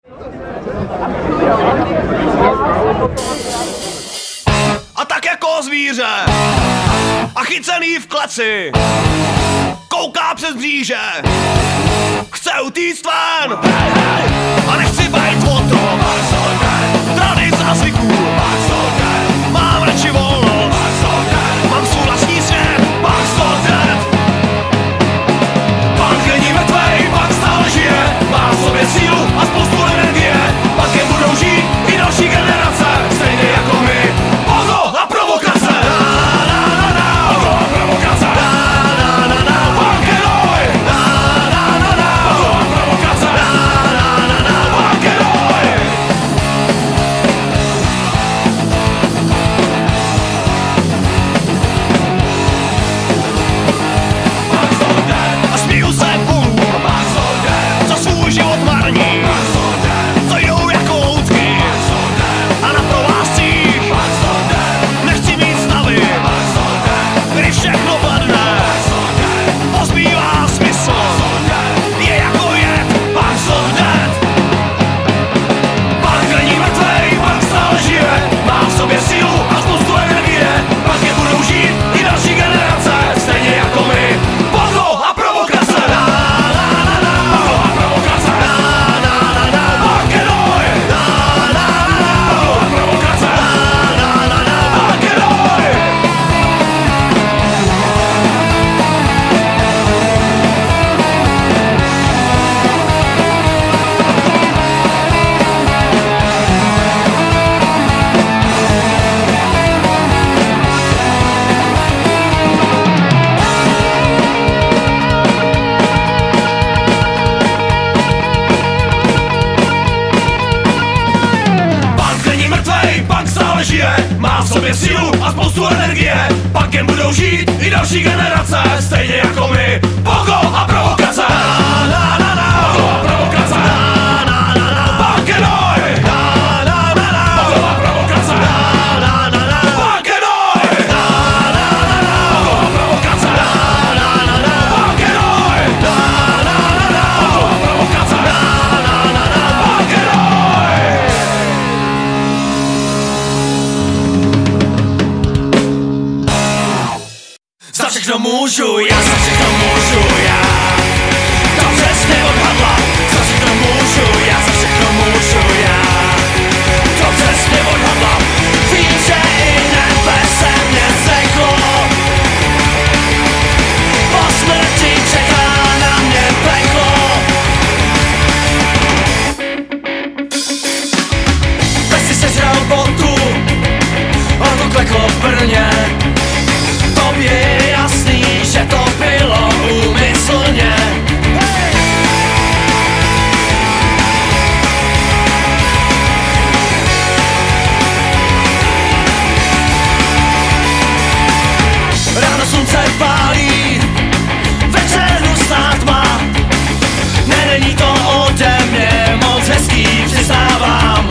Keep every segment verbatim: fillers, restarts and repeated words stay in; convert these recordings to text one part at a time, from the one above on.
A tak jako zvíře a chycený v kleci kouká přes bříže, chce utíct ven a nechci bejt o tom tradic a zvyků. Mám radši volnost, mám svůj vlastní svět. Punk není mrtvej, punk stále žije, má v sobě sílu a spoustu energie. Punkem budou žít i další generace, stejně jako my. Pogo a provokace. Pogo a provokace. Punk and roll. Pogo a provokace. Punk and roll. A směju se půlům, co svůj život marní, co jdou jako loutky a na provázcích. Nechci mít stavy, kdy všechno padne, pozbývá smysl, je jako jed. Punks of dead. Punk není mrtvej, punk stále žije, má v sobě sílu a spoustu energie. Punkem budou žít i další generace, stejně jako my. Pogo a provokace. Pogo a provokace. Punk and roll. Pogo a provokace. Punk and roll. Punk není mrtvej, punk stále žije, má v sobě sílu a spoustu energie. Punkem budou žít i další generace, stejně jako my. Pogo a provokace. Pogo a provokace. Punk and roll. Pogo a provokace. Punk and roll. Pogo a provokace. Punk and roll. Pogo a provokace. Punk and roll. Za všechno můžu, já za všechno můžu, já. To přesně odhadla. Za všechno můžu, já za všechno můžu, já. To přesně odhadla. Vím, že i nebe se mě seklo. Po smrti čeká na mě peklo. Bez si sežral botu, a to kleklo v Brně. Tobě je jasný, že to bylo úmyslně. Ráno slunce pálí, večeru snad má. Ne, není to ode mě moc hezký, přiznávám.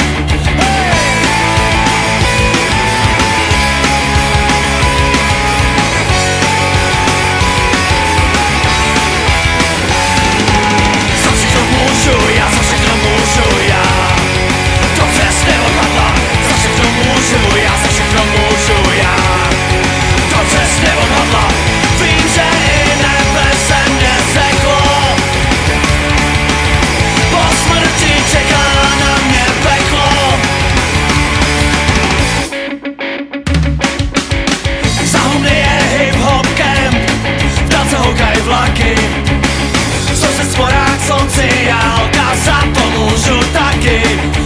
Za všechno můžu, já za všechno můžu, já. To přesně odhadla. Za všechno můžu, já za všechno můžu, já. To přesně odhadla. Vím, že i nebe se mě seklo. Po smrti čeká na mě peklo. Za humny je hip-hop camp, v dálce houkaj vlaky. Soused sporák, sociálka, za to můžu taky.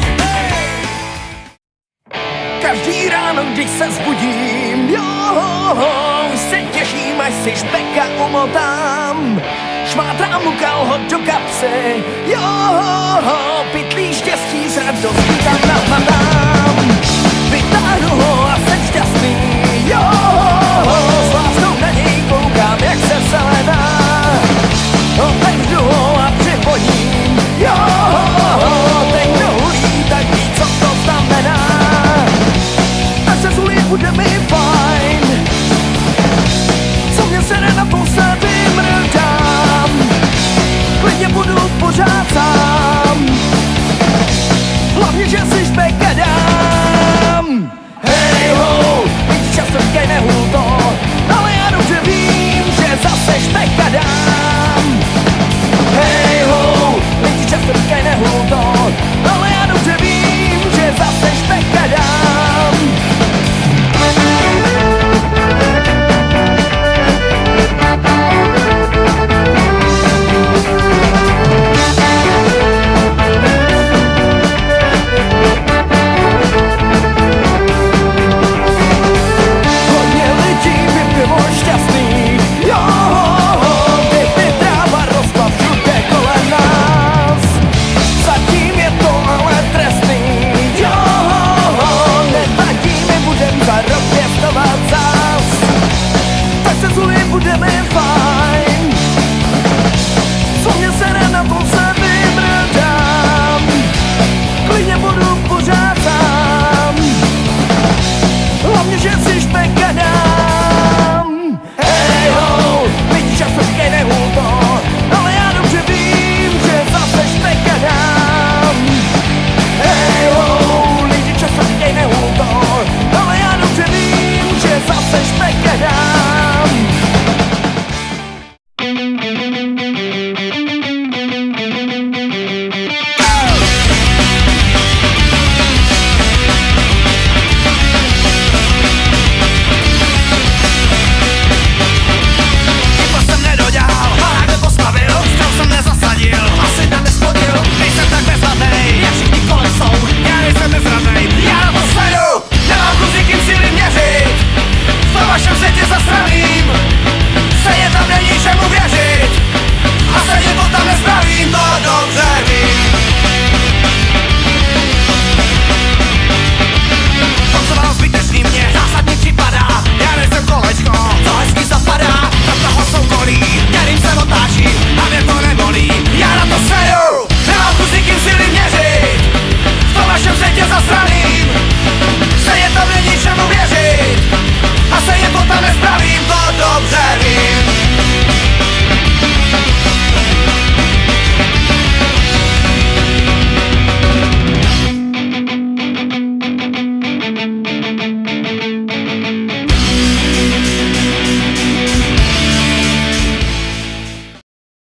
Každý ráno, když se zbudím, jo, se těším, až si špeka umotám. Šmátrám mu kalhot do kapsy, jo, pytlí štěstí s radostí tam nahmatám. Vytáhnu ho a jsem šťastný, jo,